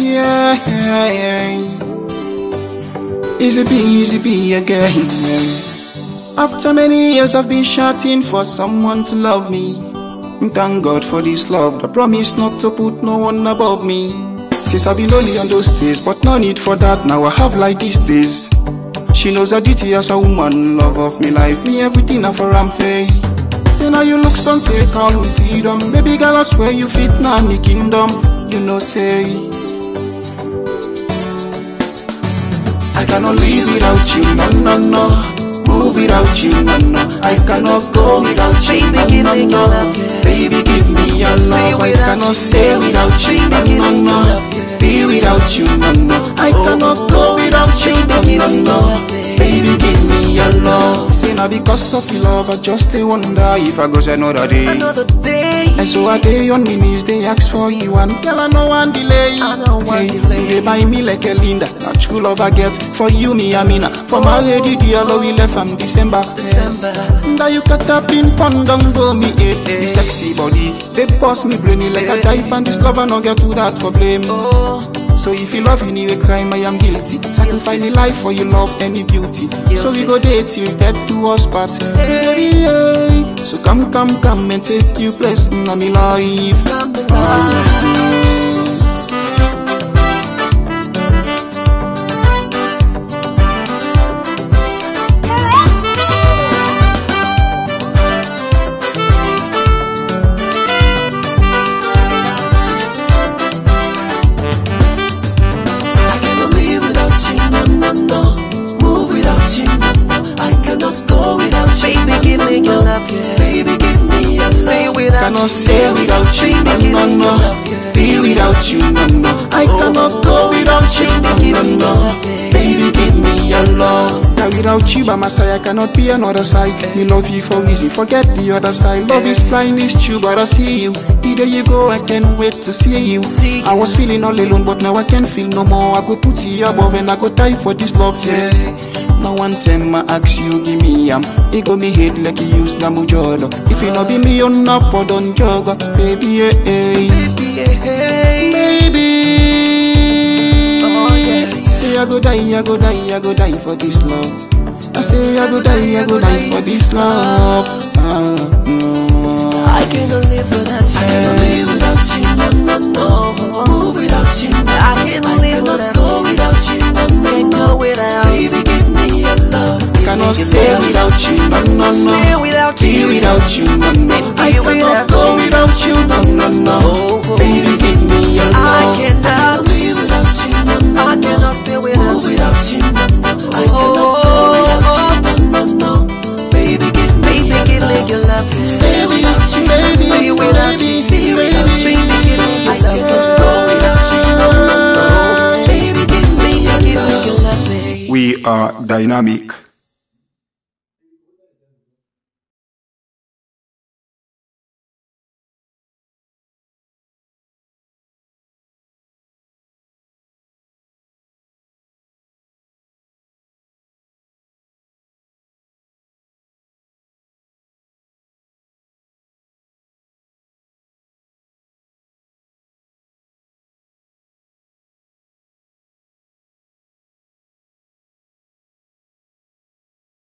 yeah. Easy be again. After many years I've been shouting for someone to love me. Thank God for this love, the promise not to put no one above me. Since I've been lonely on those days, but no need for that, now I have like these days. She knows her duty as a woman, love of me life, me everything I for am, hey. Say now you look strong, take all with freedom. Baby girl, I swear you fit now me kingdom. You know, say I cannot live without you, no. Move without you, no. I cannot go without you, no. Baby, give me your love. I cannot stay without you, no. Be without you, no. I cannot go without you, no. Baby, give me your love. Say now because of your love, I just they wonder if I go another day. And so I day on my knees, they ask for you, and girl I know one delay. They buy me like a Linda, a true love I get for you, me Amina. For my lady, dear love we left from December. Now you cut up in pond, don't go me the sexy body. They boss me brainy like a type, and this love I no get to that for blame. So if you love any crime, I am guilty. Sacrifice my life for your love, any beauty. So we go date till death do us part. So come and take you place in my life. Cannot stay without you, no. Be without you, no. I cannot go without you, no. Baby, give me your love. Now without you by my side, I cannot be another side. Me love you for easy, forget the other side. Love is blind, it's true, but I see you. The day you go, I can't wait to see you. I was feeling all alone, but now I can't feel no more. I go put you above and I go die for this love, yeah. Now one time I ask you, give me it go me hate like you use na mujolo. If you no be me, you're not for don't jog, baby, baby. Oh yeah. Say I go die for this love. I say I go die for this love. I cannot live without you. I cannot live without you, no. Move without you. I cannot live without you. Go without you, no. Go without you. Baby, give me your love. Cannot stay without you, no. Stay without you. Be without you, no. I cannot go without you, no. Baby, give me your love. I cannot live without you, no. I cannot stay without you. Without you, I cannot go without you, no. Baby, give me your love. Stay without you, baby. Stay without you. Be without you. Baby, give me your love. I cannot go without you, no. Baby, give me your love. We are dynamic.